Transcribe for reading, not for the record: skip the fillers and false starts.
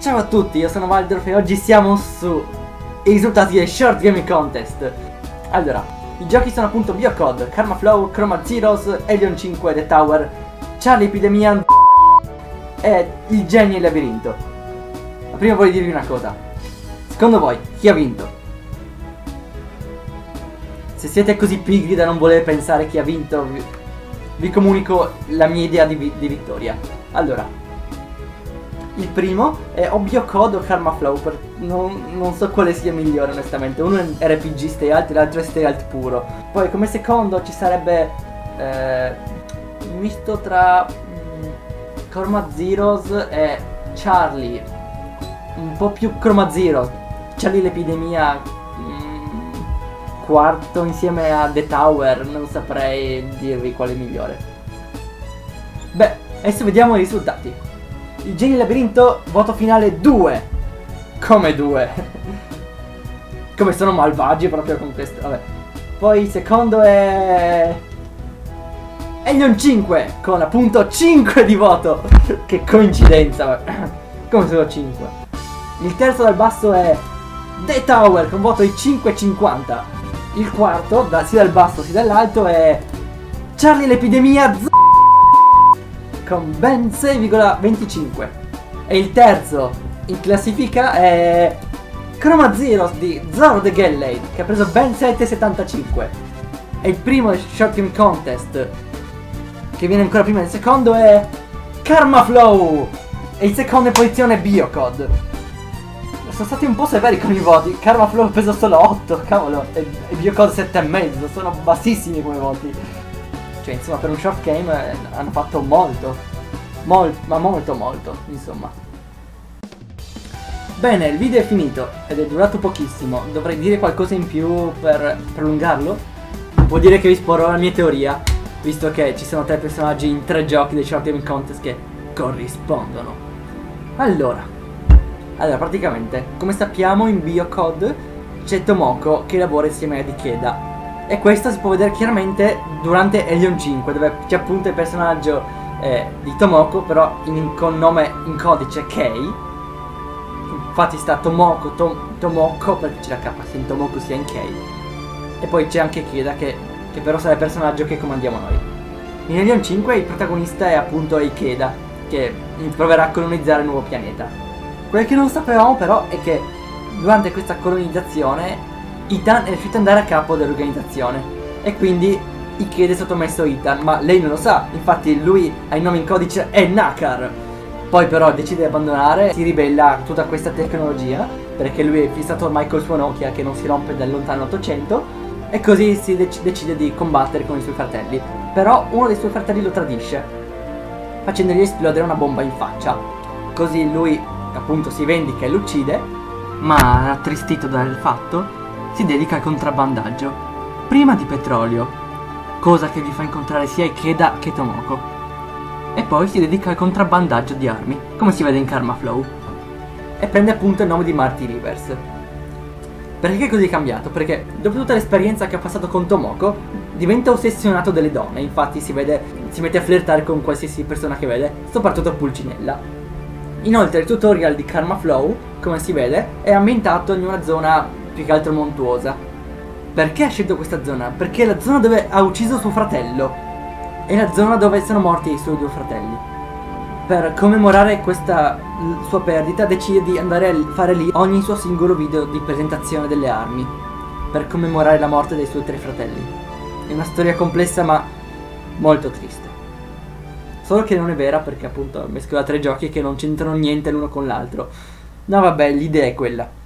Ciao a tutti, io sono Valdorf e oggi siamo su i risultati del Short Gaming Contest. Allora, i giochi sono appunto Biocode, Karma Flow, Chroma Zeros, Alien 5 The Tower, Charlie Epidemian e Il Genio e il Labirinto. Ma prima voglio dirvi una cosa. Secondo voi, chi ha vinto? Se siete così pigri da non voler pensare chi ha vinto, vi comunico la mia idea di vittoria. Allora, il primo è o Biocode o Karma Flow, non so quale sia migliore onestamente. Uno è RPG stealth, l'altro è stealth puro. Poi come secondo ci sarebbe un misto tra Chroma Zeros e Charlie, un po' più Chroma Zeros. Charlie l'Epidemia quarto insieme a The Tower, non saprei dirvi quale è migliore. Beh, adesso vediamo i risultati. Il Genio e il Labirinto, voto finale 2. Come 2? Come sono malvagi proprio con questo, vabbè. Poi il secondo è Alien 5 con appunto 5 di voto. Che coincidenza, come solo 5. Il terzo dal basso è The Tower con voto di 5,50. Il quarto, sia dal basso sia dall'alto, è Charlie l'Epidemia con ben 6,25. E il terzo in classifica è Chroma Zeros di Zoro the Galley, che ha preso ben 7,75. E il primo del Short Game Contest, che viene ancora prima del secondo, è Karma Flow. E il secondo in posizione è Biocode. Sono stati un po' severi con i voti. Karma Flow ha preso solo 8, cavolo, e Biocode 7,5, sono bassissimi come voti. Cioè insomma per un short game hanno fatto molto, insomma. Bene, il video è finito ed è durato pochissimo. Dovrei dire qualcosa in più per prolungarlo? Può dire che vi sporrò la mia teoria, visto che ci sono 3 personaggi in 3 giochi del Short Game Contest che corrispondono. Allora praticamente, come sappiamo, in Biocode c'è Tomoko che lavora insieme ad Ikeda. E questo si può vedere chiaramente durante Alien 5, dove c'è appunto il personaggio di Tomoko, però con nome in codice Kei. Infatti sta Tomoko, Tomoko, perché c'è la K sia in Tomoko sia in Kei. E poi c'è anche Ikeda che però sarà il personaggio che comandiamo noi. In Alien 5 il protagonista è appunto Ikeda, che proverà a colonizzare il nuovo pianeta. Quel che non sapevamo però è che durante questa colonizzazione Ethan è riuscito ad andare a capo dell'organizzazione e quindi Ikeda è sottomesso a Ethan, ma lei non lo sa, infatti lui ha il nome in codice è Nakar. Poi però decide di abbandonare, si ribella a tutta questa tecnologia perché lui è fissato ormai col suo Nokia che non si rompe dal lontano 800 e così si decide di combattere con i suoi fratelli. Però uno dei suoi fratelli lo tradisce facendogli esplodere una bomba in faccia. Così lui appunto si vendica e lo uccide, ma attristito dal fatto si dedica al contrabbandaggio, prima di petrolio, cosa che vi fa incontrare sia Ikeda che Tomoko, e poi si dedica al contrabbandaggio di armi, come si vede in Karma Flow, e prende appunto il nome di Marty Rivers. Perché è così cambiato? Perché dopo tutta l'esperienza che ha passato con Tomoko diventa ossessionato delle donne, infatti si mette a flirtare con qualsiasi persona che vede, soprattutto Pulcinella. Inoltre il tutorial di Karma Flow, come si vede, è ambientato in una zona più che altro montuosa. Perché ha scelto questa zona? Perché è la zona dove ha ucciso suo fratello. È la zona dove sono morti i suoi 2 fratelli. Per commemorare questa sua perdita decide di andare a fare lì ogni suo singolo video di presentazione delle armi, per commemorare la morte dei suoi 3 fratelli. È una storia complessa ma molto triste. Solo che non è vera perché appunto mescola 3 giochi che non c'entrano niente l'uno con l'altro. No vabbè, l'idea è quella.